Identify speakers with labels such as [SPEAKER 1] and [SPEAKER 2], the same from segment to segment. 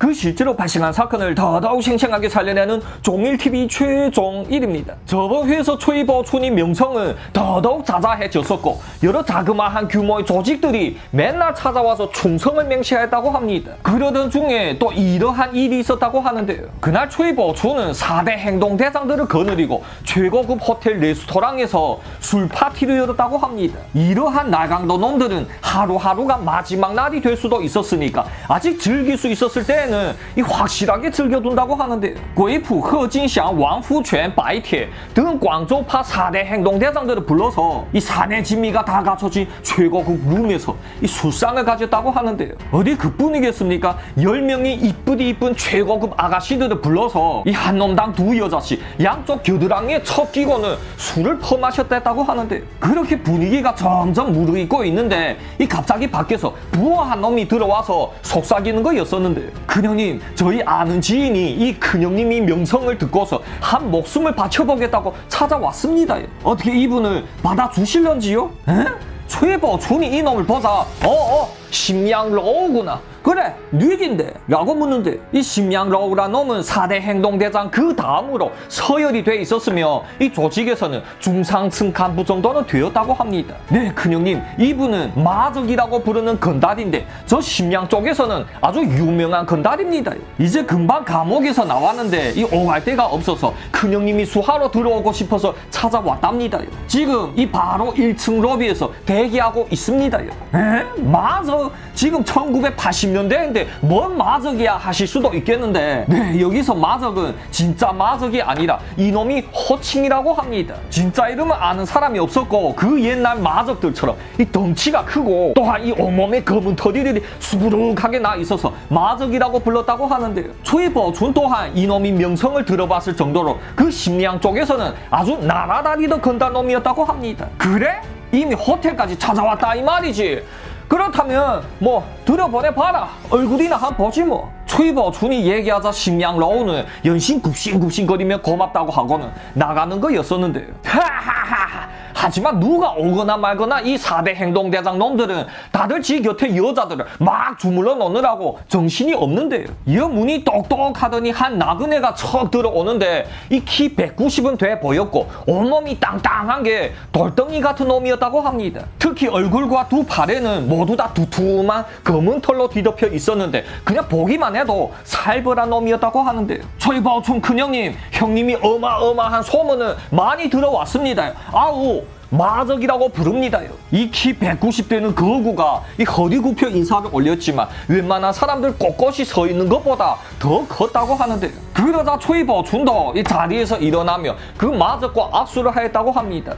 [SPEAKER 1] 그 실제로 발생한 사건을 더더욱 생생하게 살려내는 종일TV 최종 1입니다. 저번 회에서 최보춘의 명성은 더더욱 자자해졌었고 여러 자그마한 규모의 조직들이 맨날 찾아와서 충성을 맹세했다고 합니다. 그러던 중에 또 이러한 일이 있었다고 하는데요. 그날 최보춘은 4대 행동대장들을 거느리고 최고급 호텔 레스토랑에서 술 파티를 열었다고 합니다. 이러한 날강도 놈들은 하루하루가 마지막 날이 될 수도 있었으니까 아직 즐길 수 있었을 때에는 확실하게 즐겨둔다고 하는데요. 괴프, 허진祥, 왕후권, 바이태 등 광저우파 4대 행동대장들을 불러서 이 사내 진미가 다 갖춰진 최고급 룸에서 이 술상을 가졌다고 하는데요. 어디 그뿐이겠습니까? 10명이 이쁘디 이쁜 최고급 아가씨들을 불러서 이 한 놈당 2여자씩 양쪽 겨드랑이에 척 끼고는 술을 퍼마셨다고 하는데요. 그렇게 분위기가 점점 무르익고 있는데 이 갑자기 밖에서 부하 한 놈이 들어와서 속삭이는 거였었는데요. 큰형님, 저희 아는 지인이 이 큰형님이 명성을 듣고서 한 목숨을 바쳐보겠다고 찾아왔습니다. 어떻게 이분을 받아주실런지요? 에? 최보춘이 이놈을 보자 심양러우구나. 그래, 뉘긴데 라고 묻는데 이 심양러우란 놈은 4대 행동대장 그 다음으로 서열이 돼 있었으며 이 조직에서는 중상층 간부 정도는 되었다고 합니다. 네, 큰형님, 이분은 마적이라고 부르는 건달인데 저 심양 쪽에서는 아주 유명한 건달입니다. 이제 금방 감옥에서 나왔는데 이 오갈 데가 없어서 큰형님이 수하러 들어오고 싶어서 찾아왔답니다. 지금 이 바로 1층 로비에서 대기하고 있습니다. 에? 마적? 지금 1980년대인데 뭔 마적이야 하실 수도 있겠는데, 네, 여기서 마적은 진짜 마적이 아니라 이놈이 호칭이라고 합니다. 진짜 이름은 아는 사람이 없었고 그 옛날 마적들처럼 이 덩치가 크고 또한 이 온몸에 검은 털들이 수부룩하게 나 있어서 마적이라고 불렀다고 하는데요. 최보춘 또한 이놈이 명성을 들어봤을 정도로 그 심양 쪽에서는 아주 날아다니던 건달놈이었다고 합니다. 그래? 이미 호텔까지 찾아왔다 이 말이지. 그렇다면 뭐 들여보내봐라. 얼굴이나 한번 보지 뭐. 최보춘이 얘기하자 심양러우는 연신 굽신굽신거리며 고맙다고 하고는 나가는 거였었는데요. 하하하. 하지만 누가 오거나 말거나 이 4대 행동대장 놈들은 다들 지 곁에 여자들을 막 주물러 놓느라고 정신이 없는데요. 여문이 똑똑하더니 한 나그네가 척 들어오는데 이 키 190은 돼 보였고 온몸이 땅땅한 게 돌덩이 같은 놈이었다고 합니다. 특히 얼굴과 두 팔에는 모두 다 두툼한 검은 털로 뒤덮여 있었는데 그냥 보기만 해도 살벌한 놈이었다고 하는데요. 최보춘 큰형님, 형님이 어마어마한 소문은 많이 들어왔습니다. 아우, 마적이라고 부릅니다요. 이 키 190되는 그 어구가 이 허리 굽혀 인사를 올렸지만 웬만한 사람들 꼿꼿이 서 있는 것보다 더 컸다고 하는데요. 그러자 최보춘도 이 자리에서 일어나며 그 마적과 악수를 하였다고 합니다.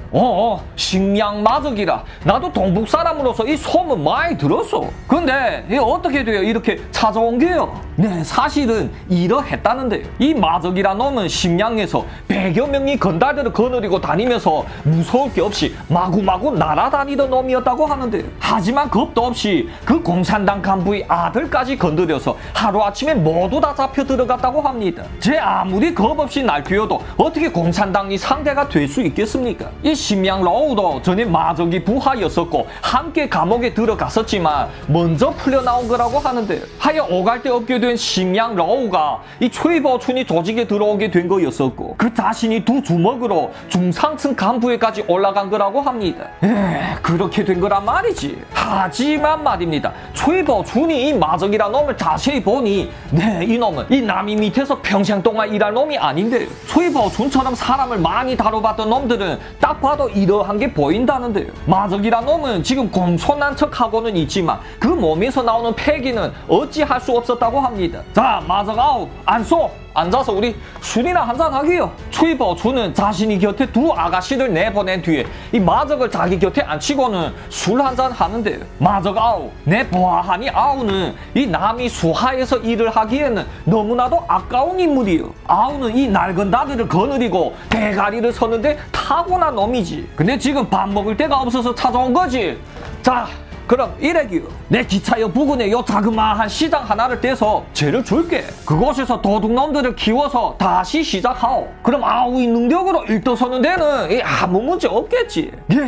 [SPEAKER 1] 식량 마적이라 나도 동북 사람으로서 이 소문 많이 들었어. 근데 어떻게 돼요 이렇게 찾아온 게요? 네, 사실은 이러했다는데요. 이 마적이란 놈은 심양에서 100여 명이 건달들을 거느리고 다니면서 무서울 게 없이 마구마구 날아다니던 놈이었다고 하는데요. 하지만 겁도 없이 그 공산당 간부의 아들까지 건드려서 하루아침에 모두 다 잡혀 들어갔다고 합니다. 제 아무리 겁 없이 날뛰어도 어떻게 공산당이 상대가 될 수 있겠습니까? 이 심양러우도 전에 마적이 부하였었고 함께 감옥에 들어갔었지만 먼저 풀려나온 거라고 하는데요. 하여 오갈 데 없게 된 심양러우가 이 최보춘이 조직에 들어오게 된 거였었고 그 자신이 두 주먹으로 중상층 간부에까지 올라간 거라고 합니다. 그렇게 된 거란 말이지. 하지만 말입니다. 최보춘이 이 마적이란 놈을 자세히 보니 네, 이 놈은 이 남이 밑에서 평생 동안 일할 놈이 아닌데요. 최보춘처럼 사람을 많이 다뤄봤던 놈들은 딱 봐도 이러한 게 보인다는데요. 마적이란 놈은 지금 공손한 척하고는 있지만 그 몸에서 나오는 패기는 어찌할 수 없었다고 합니다. 자, 마적 아웃, 안 쏘! 앉아서 우리 술이나 한잔 하기요. 최보춘은 자신이 곁에 두 아가씨를 내보낸 뒤에 이 마적을 자기 곁에 앉히고는 술 한잔 하는데요. 마적 아우, 내 보아하니 아우는 이 남이 수하에서 일을 하기에는 너무나도 아까운 인물이요. 아우는 이 낡은 다리를 거느리고 대가리를 서는데 타고난 놈이지. 근데 지금 밥 먹을 데가 없어서 찾아온 거지. 자, 그럼 이래기요. 내 기차역 부근에 요 자그마한 시장 하나를 떼서 죄를 줄게. 그곳에서 도둑놈들을 키워서 다시 시작하오. 그럼 아우의 능력으로 일떠서는 데는 아무 문제 없겠지. 예,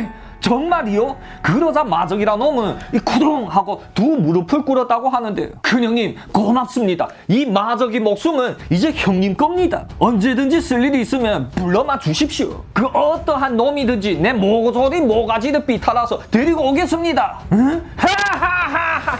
[SPEAKER 1] 정말이요? 그러자 마적이란 놈은 이 구덩하고 두 무릎을 꿇었다고 하는데, 큰형님 고맙습니다. 이 마적이 목숨은 이제 형님 겁니다. 언제든지 쓸 일이 있으면 불러만 주십시오. 그 어떠한 놈이든지 내 모조리 모가지를 삐탈아서 데리고 오겠습니다. 응? 하하하하.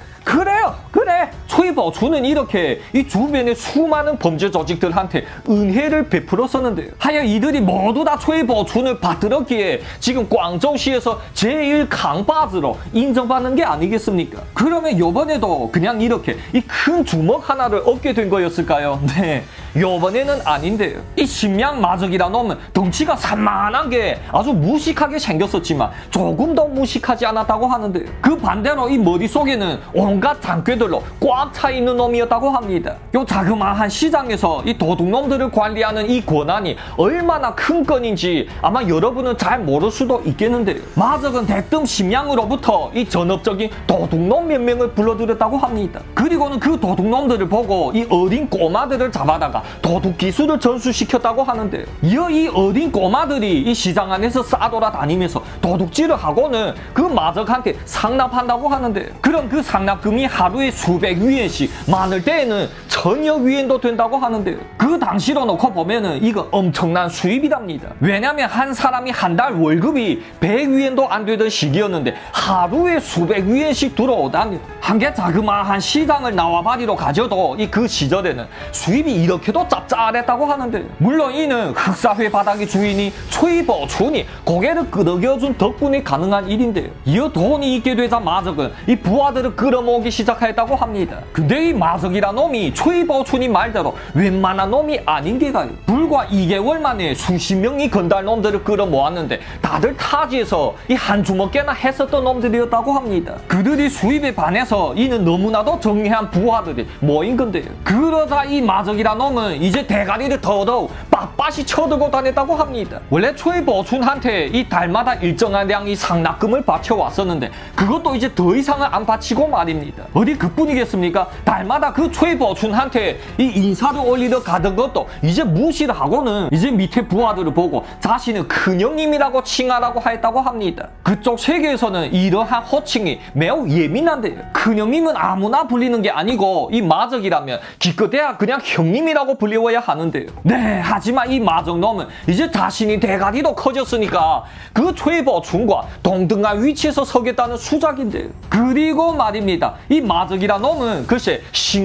[SPEAKER 1] 그래요, 그래. 초이보추는 이렇게 이 주변의 수많은 범죄 조직들한테 은혜를 베풀었었는데요. 하여 이들이 모두 다 초이보춘을 받들었기에 지금 광저우시에서 제일 강바즈로 인정받는 게 아니겠습니까? 그러면 요번에도 그냥 이렇게 이 큰 주먹 하나를 얻게 된 거였을까요? 네, 요번에는 아닌데요. 이 심양 마적이란 놈은 덩치가 산만한 게 아주 무식하게 생겼었지만 조금 더 무식하지 않았다고 하는데요. 그 반대로 이 머릿속에는 온갖 장꾀들로 꽉 차 있는 놈이었다고 합니다. 요 자그마한 시장에서 이 도둑놈들을 관리하는 이 권한이 얼마나 큰 건인지 아마 여러분은 잘 모를 수도 있겠는데요. 마적은 대뜸 심양으로부터 이 전업적인 도둑놈 몇 명을 불러들였다고 합니다. 그리고는 그 도둑놈들을 보고 이 어린 꼬마들을 잡아다가 도둑 기술을 전수시켰다고 하는데요. 이어 이 어린 꼬마들이 이 시장 안에서 싸돌아다니면서 도둑질을 하고는 그 마적한테 상납한다고 하는데요. 그럼 그 상납금이 하루에 수백 위엔씩, 많을 때에는 천여 위엔도 된다고 하는데요. 그 당시로 놓고 보면은 이거 엄청난 수입이랍니다. 왜냐면 한 사람이 한 달 월급이 100위엔도 안 되던 시기였는데 하루에 수백 위엔씩 들어오다니, 한 개 자그마한 시장을 나와바리로 가져도 이 그 시절에는 수입이 이렇게도 짭짤했다고 하는데, 물론 이는 흑사회 바닥의 주인이 초이보춘이 고개를 끄덕여준 덕분에 가능한 일인데요. 이어 돈이 있게 되자 마적은 이 부하들을 끌어모으기 시작했다고 합니다. 근데 이 마적이란 놈이 초이보춘이 말대로 웬만한 놈이 아닌 게가요. 불과 2개월 만에 수십 명이 건달 놈들을 끌어모았는데 다들 타지에서 이 한 주먹개나 했었던 놈들이었다고 합니다. 그들이 수입에 반해서 이는 너무나도 정리한 부하들이 모인 건데요. 그러자 이 마적이란 놈은 이제 대가리를 더더욱 빳빳이 쳐들고 다녔다고 합니다. 원래 초이보춘한테 이 달마다 일정한 양의 상납금을 바쳐왔었는데 그것도 이제 더 이상은 안 바치고 말입니다. 어디 그뿐이겠습니까? 달마다 그 초이보춘한테 이 인사를 올리러 가던 것도 이제 무시를 하고는 이제 밑에 부하들을 보고 자신은 큰형님이라고 칭하라고 했다고 합니다. 그쪽 세계에서는 이러한 호칭이 매우 예민한데요. 큰형님은 아무나 불리는 게 아니고 이 마적이라면 기껏해야 그냥 형님이라고 불리워야 하는데요. 네, 하지만 이 마적놈은 이제 자신이 대가리도 커졌으니까 그 초이보춘과 동등한 위치에서 서겠다는 수작인데요. 그리고 말입니다. 이 마적이란 놈은 글쎄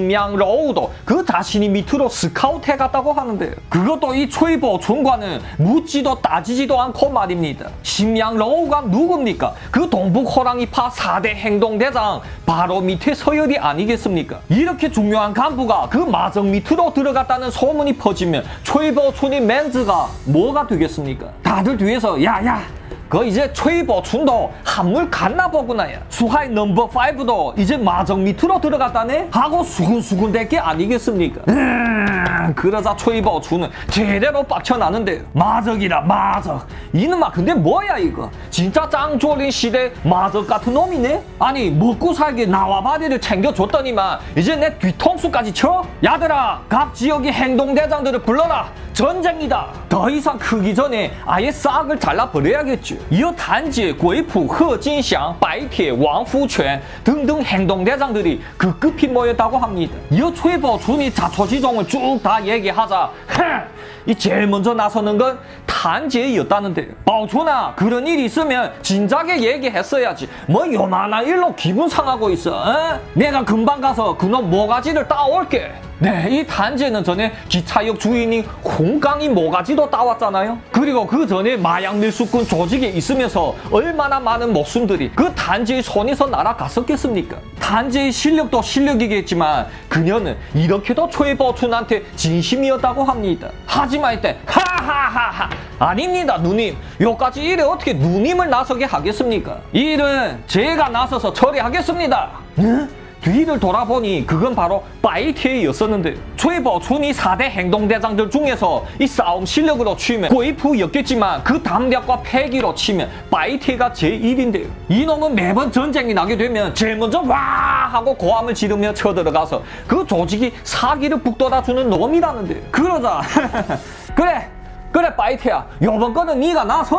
[SPEAKER 1] 식량로우도 그 자신이 밑으로 스카우트 해갔다고 하는데요. 그것도 이 초이보춘과는 묻지도 따지지도 않고 말입니다. 식량로우가 누굽니까? 그 동북호랑이파 4대 행동대장 바로 밑에 서열이 아니겠습니까? 이렇게 중요한 간부가 그 마적 밑으로 들어갔다는 소문이 퍼지면 초이보춘이 멘즈가 뭐가 되겠습니까? 다들 뒤에서 야야 그 이제 초이보춘도 한물 갔나 보구나야. 수하이 넘버 5도 이제 마적 밑으로 들어갔다네? 하고 수근수근 될 게 아니겠습니까? 그러자 초이보춘은 제대로 빡쳐나는데 마적이라 마적. 이놈아 근데 뭐야 이거? 진짜 짱조린 시대 마적 같은 놈이네? 아니 먹고 살기 나와바리를 챙겨줬더니만 이제 내 뒤통수까지 쳐? 야들아 각 지역의 행동대장들을 불러라. 전쟁이다. 더 이상 크기 전에 아예 싹을 잘라버려야겠죠. 이어 단지의 고이프, 허진祥, 바이티에, 왕푸권 등등 행동대장들이 급급히 모였다고 합니다. 이어 초이보춘이 자초지종을 쭉 다 얘기하자 이 제일 먼저 나서는 건 단지였다는데요. 보춘아 그런 일이 있으면 진작에 얘기했어야지. 뭐 요만한 일로 기분 상하고 있어. 어? 내가 금방 가서 그놈 모가지를 따올게. 네, 이 단지에는 전에 기차역 주인인 홍강이 모가지도 따왔잖아요. 그리고 그 전에 마약 밀수꾼 조직에 있으면서 얼마나 많은 목숨들이 그 단지의 손에서 날아갔었겠습니까? 단지의 실력도 실력이겠지만 그녀는 이렇게도 초이보춘한테 진심이었다고 합니다. 하지만 이때 하하하하 아닙니다 누님. 요까지 일에 어떻게 누님을 나서게 하겠습니까? 이 일은 제가 나서서 처리하겠습니다. 응? 뒤를 돌아보니 그건 바로 바이티에였었는데 초이보춘이 4대 행동대장들 중에서 이 싸움 실력으로 치면 고이프였겠지만 그 담력과 패기로 치면 바이티가 제1인데요. 이놈은 매번 전쟁이 나게 되면 제일 먼저 와 하고 고함을 지르며 쳐들어가서 그 조직이 사기를 북돋아주는 놈이라는데요. 그러자 그래 바이티야 요번 거는 네가 나서라.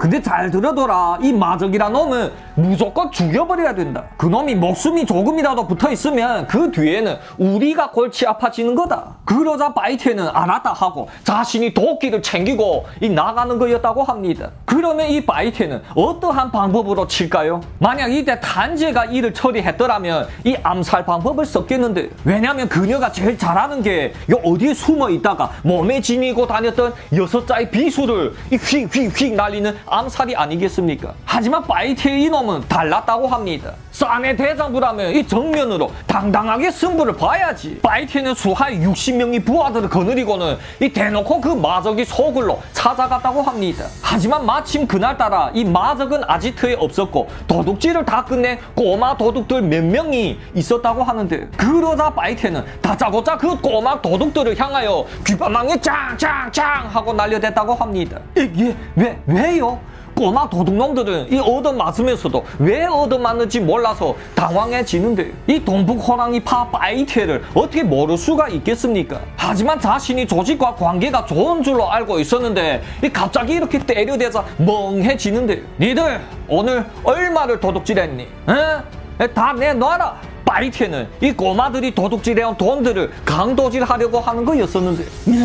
[SPEAKER 1] 근데 잘 들어둬라. 이 마적이란 놈은 무조건 죽여버려야 된다. 그놈이 목숨이 조금이라도 붙어있으면 그 뒤에는 우리가 골치 아파지는 거다. 그러자 바이테는 알았다 하고 자신이 도끼를 챙기고 나가는 거였다고 합니다. 그러면 이 바이테는 어떠한 방법으로 칠까요? 만약 이때 단재가 이를 처리했더라면 이 암살 방법을 썼겠는데, 왜냐면 그녀가 제일 잘하는 게 어디에 숨어 있다가 몸에 지니고 다녔던 6자의 비수를 휙휙휙 날리는 암살이 아니겠습니까? 하지만 바이테의 이놈은 달랐다고 합니다. 싸네 대장부라면 이 정면으로 당당하게 승부를 봐야지. 바이테는 수하의 60명의 부하들을 거느리고는 대놓고 그 마적이 소굴로 찾아갔다고 합니다. 하지만 마침 그날따라 이 마적은 아지트에 없었고 도둑질을 다 끝낸 꼬마 도둑들 몇 명이 있었다고 하는데, 그러자 바이테는 다짜고짜 그 꼬마 도둑들을 향하여 귓바망에 짱짱짱 하고 날려댔다고 합니다. 이게 왜요? 꼬마 도둑놈들은 이 얻어맞으면서도 왜 얻어맞는지 몰라서 당황해지는데, 이 동북호랑이파 바이테를 어떻게 모를 수가 있겠습니까? 하지만 자신이 조직과 관계가 좋은 줄로 알고 있었는데 갑자기 이렇게 때려대자 멍해지는데, 니들 오늘 얼마를 도둑질했니? 다 내놔라. 바이테는 이 꼬마들이 도둑질해온 돈들을 강도질하려고 하는 거였었는데,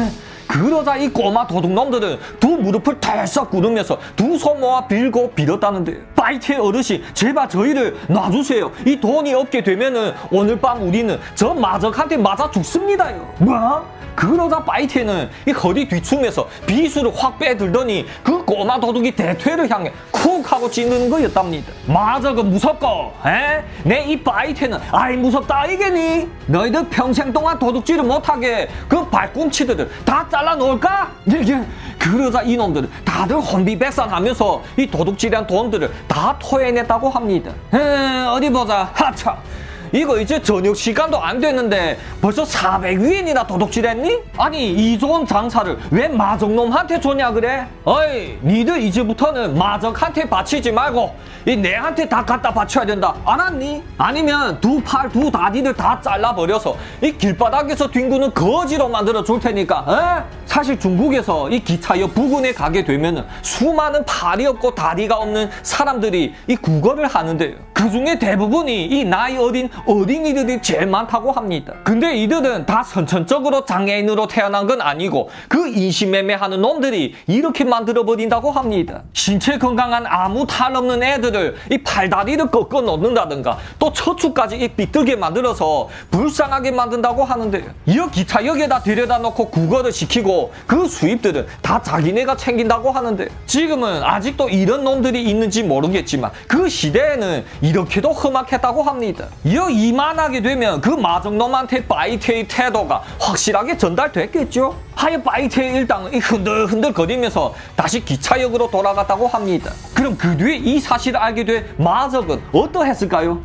[SPEAKER 1] 그러자 이 꼬마 도둑놈들은 두 무릎을 털썩 꿇으면서 두 손 모아 빌고 빌었다는데, 바이테 어르신 제발 저희를 놔주세요. 이 돈이 없게 되면은 오늘 밤 우리는 저 마적한테 맞아 죽습니다요. 뭐? 그러자 바이테는 이 허리 뒤춤에서 비수를 확 빼들더니 그 꼬마 도둑이 대퇴를 향해 쿡 하고 찌르는 거였답니다. 마적은 무섭고, 내 이 바이테는 아이 무섭다 이게니? 너희들 평생 동안 도둑질을 못하게 그 발꿈치들을 다 잘라놓을까? 그러자 이놈들은 다들 혼비백산하면서 이 도둑질한 돈들을 다 토해냈다고 합니다. 어디 보자. 하차. 이거 이제 저녁 시간도 안 됐는데 벌써 400위엔이나 도둑질했니? 아니 이 좋은 장사를 왜 마적놈한테 줬냐 그래? 어이 니들 이제부터는 마적한테 바치지 말고 내한테 다 갖다 바쳐야 된다. 알았니? 아니면 두 팔 두 다리를 다 잘라버려서 이 길바닥에서 뒹구는 거지로 만들어 줄 테니까. 사실 중국에서 이 기차역 부근에 가게 되면 수많은 팔이 없고 다리가 없는 사람들이 이 구걸을 하는데요. 그 중에 대부분이 이 나이 어린 어린이들이 제일 많다고 합니다. 근데 이들은 다 선천적으로 장애인으로 태어난 건 아니고 그 인신매매하는 놈들이 이렇게 만들어버린다고 합니다. 신체 건강한 아무 탈 없는 애들을 이 팔다리를 꺾어 놓는다든가 또 척추까지 이 삐뚤게 만들어서 불쌍하게 만든다고 하는데, 이 기차역에다 들여다 놓고 구걸을 시키고 그 수입들은 다 자기네가 챙긴다고 하는데, 지금은 아직도 이런 놈들이 있는지 모르겠지만 그 시대에는 이렇게도 험악했다고 합니다. 이만하게 되면 그 마적놈한테 바이테의 태도가 확실하게 전달됐겠죠? 하여 바이테의 일당은 흔들흔들 거리면서 다시 기차역으로 돌아갔다고 합니다. 그럼 그 뒤에 이 사실을 알게 된 마적은 어떠했을까요?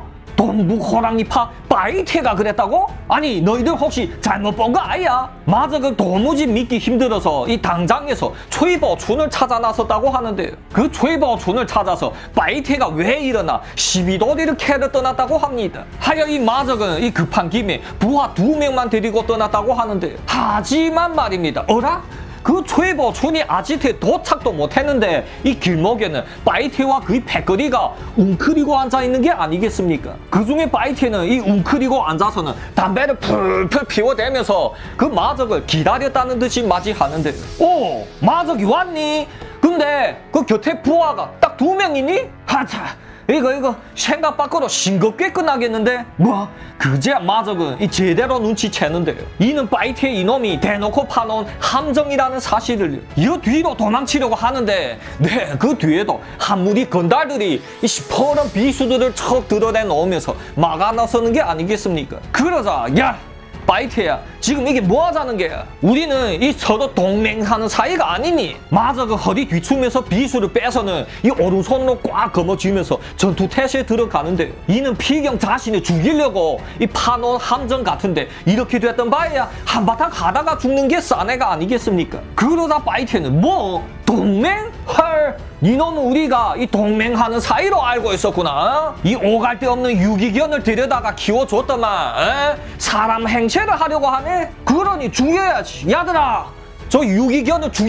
[SPEAKER 1] 동북호랑이파 바이테가 그랬다고? 아니 너희들 혹시 잘못 본 거 아니야? 마적은 도무지 믿기 힘들어서 이 당장에서 초이버춘을 찾아 나섰다고 하는데, 그 초이버춘을 찾아서 바이테가 왜 일어나 시비도리를 캐러 떠났다고 합니다. 하여 이 마적은 이 급한 김에 부하 2명만 데리고 떠났다고 하는데, 하지만 말입니다. 어라? 그 초이버춘이 아지트에 도착도 못했는데 이 길목에는 바이테와 그의 패거리가 웅크리고 앉아있는 게 아니겠습니까? 그중에 바이테는 이 웅크리고 앉아서는 담배를 풀풀 피워대면서 그 마적을 기다렸다는 듯이 맞이하는데, 오! 마적이 왔니? 근데 그 곁에 부하가 딱 2명이니? 하차! 이거 생각 밖으로 싱겁게 끝나겠는데? 그제야 마적은 이 제대로 눈치채는데요. 이는 바이테의 이놈이 대놓고 파놓은 함정이라는 사실을 이 뒤로 도망치려고 하는데, 그 뒤에도 한 무리 건달들이 이 시퍼런 비수들을 척 드러내놓으면서 막아 나서는 게 아니겠습니까? 그러자 야! 바이테야 지금 이게 뭐 하자는 게야? 우리는 이 서로 동맹하는 사이가 아니니? 마적은 허리 뒤춤에서 비수를 빼서는 이 오른손으로 꽉 거머쥐면서 전투 태세에 들어가는데, 이는 피경 자신을 죽이려고 이 파놓은 함정 같은데 이렇게 됐던 바에야 한바탕 가다가 죽는 게 싸네가 아니겠습니까? 그러다 바이테는 동맹? 헐, 니놈은 우리가 이 동맹하는 사이로 알고 있었구나. 이 오갈 데 없는 유기견을 데려다가 키워줬더만 사람 행세를 하려고 하네? 그러니 죽여야지. 야들아, 저 유기견을 죽여라.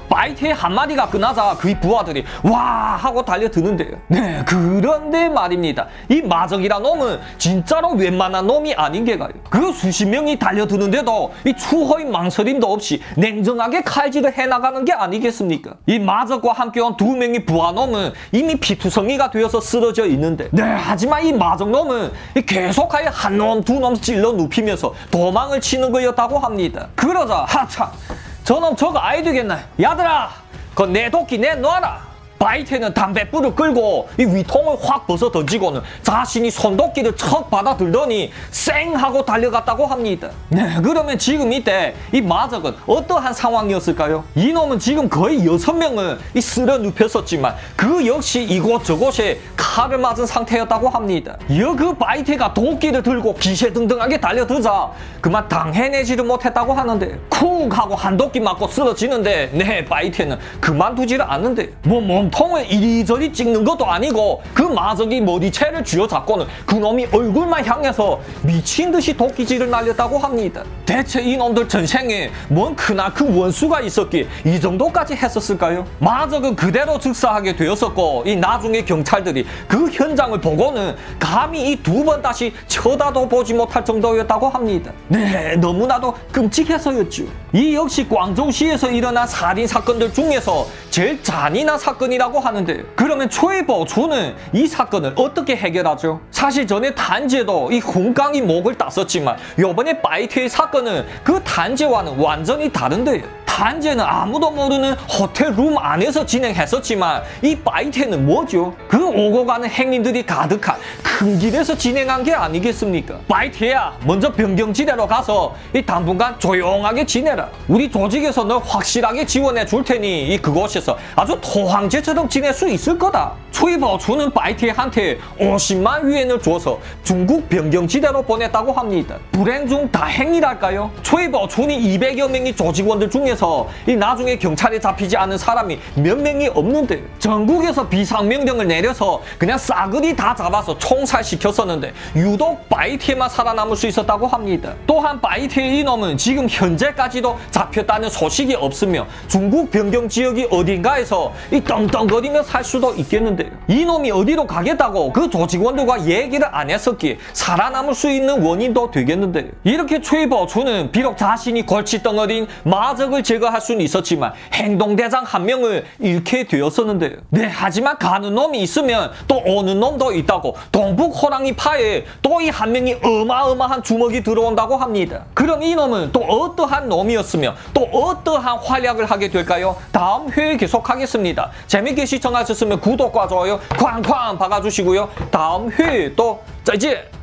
[SPEAKER 1] 바이트의 한마디가 끝나자 그의 부하들이 와 하고 달려드는데요. 네, 그런데 말입니다. 이 마적이란 놈은 진짜로 웬만한 놈이 아닌 게가요. 그 수십 명이 달려드는데도 이 추허의 망설임도 없이 냉정하게 칼질을 해나가는 게 아니겠습니까? 이 마적과 함께 온 두 명의 부하놈은 이미 피투성이가 되어서 쓰러져 있는데, 네, 하지만 이 마적놈은 계속하여 한 놈, 두 놈 찔러 눕히면서 도망을 치는 거였다고 합니다. 그러자 하참, 저놈 저거 아이 되겠나? 야들아, 그 내 도끼 내놔라. 바이트는 담뱃불을 끌고 이 위통을 확 벗어 던지고는 자신이 손도끼를 척 받아들더니 쌩 하고 달려갔다고 합니다. 네, 그러면 지금 이때 이 마적은 어떠한 상황이었을까요? 이놈은 지금 거의 6명을 쓸어 눕혔었지만 그 역시 이곳저곳에 칼을 맞은 상태였다고 합니다. 그 바이트가 도끼를 들고 기세등등하게 달려들자 그만 당해내지를 못했다고 하는데, 쿡 하고 한 도끼 맞고 쓰러지는데, 네, 바이트는 그만두지를 않는데, 몸통을 이리저리 찍는 것도 아니고 그 마적이 머리채를 쥐어잡고는 그놈이 얼굴만 향해서 미친 듯이 도끼질을 날렸다고 합니다. 대체 이놈들 전생에 뭔 크나큰 원수가 있었기에 이 정도까지 했었을까요? 마적은 그대로 즉사하게 되었었고, 이 나중에 경찰들이 그 현장을 보고는 감히 이 두 번 다시 쳐다도 보지 못할 정도였다고 합니다. 네, 너무나도 끔찍해서였죠. 이 역시 광저우시에서 일어난 살인 사건들 중에서 제일 잔인한 사건이라고 하는데, 그러면 초이버초는 이 사건을 어떻게 해결하죠? 사실 전에 단지에도 이 훈강이 목을 땄었지만 요번에 바이트의 사건은 그 단지와는 완전히 다른데요. 단지에는 아무도 모르는 호텔 룸 안에서 진행했었지만 이 바이트는 뭐죠? 그 오고 가는 행인들이 가득한 큰 길에서 진행한 게 아니겠습니까? 바이트야, 먼저 변경지대로 가서 이 당분간 조용하게 지내라. 우리 조직에서 널 확실하게 지원해 줄 테니 이 그곳에서 아주 토황제처럼 지낼 수 있을 거다. 초이버초는 바이트한테 50만 위엔을 줘서 중국 변경지대로 보냈다고 합니다. 불행 중 다행이랄까요? 초이버초는 200여 명의 조직원들 중에서 이 나중에 경찰에 잡히지 않은 사람이 몇 명이 없는데, 전국에서 비상명령을 내려서 그냥 싸그리 다 잡아서 총살시켰었는데 유독 바이트에만 살아남을 수 있었다고 합니다. 또한 바이트의 이놈은 지금 현재까지도 잡혔다는 소식이 없으며 중국 변경 지역이 어딘가에서 이 떵떵거리며 살 수도 있겠는데요. 이놈이 어디로 가겠다고 그 조직원들과 얘기를 안 했었기에 살아남을 수 있는 원인도 되겠는데요. 이렇게 초이버초는 비록 자신이 골칫덩어리인 마적을 제거할 수는 있었지만 행동대장 한 명을 잃게 되었었는데요. 네, 하지만 가는 놈이 있으면 또 오는 놈도 있다고 동북 호랑이 파에 또 이 한 명이 어마어마한 주먹이 들어온다고 합니다. 그럼 이놈은 또 어떠한 놈이었으며 또 어떠한 활약을 하게 될까요? 다음 회에 계속하겠습니다. 재밌게 시청하셨으면 구독과 좋아요 쾅쾅 박아주시고요. 다음 회에 또 짜이지!